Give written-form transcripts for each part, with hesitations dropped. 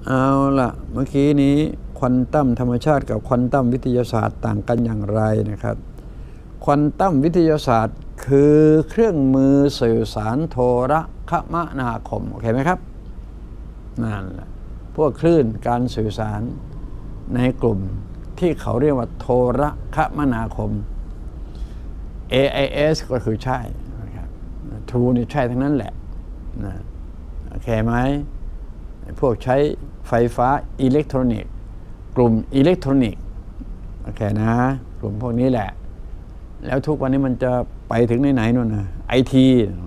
เอาล่ะเมื่อกี้นี้ควอนตัมธรรมชาติกับควอนตัมวิทยาศาสตร์ต่างกันอย่างไรนะครับควอนตัมวิทยาศาสตร์คือเครื่องมือสื่อสารโทรคมนาคมโอเคไหมครับนั่นแหละพวกคลื่นการสื่อสารในกลุ่มที่เขาเรียกว่าโทรคมนาคม AIS ก็คือใช่นะครับ True นี่ใช่ทั้งนั้นแหละนะโอเคไหมพวกใช้ไฟฟ้าอิเล็กทรอนิกส์กลุ่มอิเล็กทรอนิกส์โอเคนะกลุ่มพวกนี้แหละแล้วทุกวันนี้มันจะไปถึงไหนนู่นนะไอที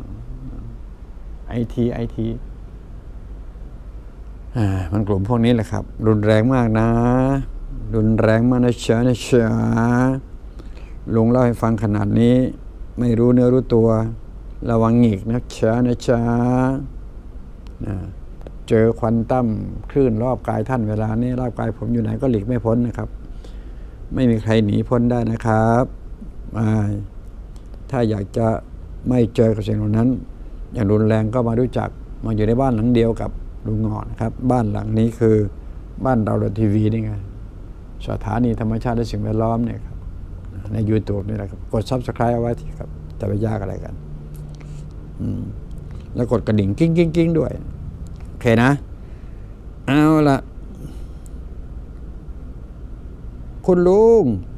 มันกลุ่มพวกนี้แหละครับรุนแรงมากนะรุนแรงมากนะจ๊ะลุงเล่าให้ฟังขนาดนี้ไม่รู้เนื้อรู้ตัวระวังหงิกนะจ๊ะเจอควอนตัมคลื่นรอบกายท่านเวลานี้รอบกายผมอยู่ไหนก็หลีกไม่พ้นนะครับไม่มีใครหนีพ้นได้นะครับถ้าอยากจะไม่เจอกับสิ่งเหล่านั้นอย่างรุนแรงก็มารู้จักมาอยู่ในบ้านหลังเดียวกับลุงงอนครับบ้านหลังนี้คือบ้านเราทีวีนี่ไงสถานีธรรมชาติและสิ่งแวดล้อมเนี่ยครับใน YouTube นี่แหละครับกด Subscribe เอาไว้ทีครับจะไปยากอะไรกันแล้วกดกระดิ่งกิ้งด้วยโอเคนะเอาละคุณลุง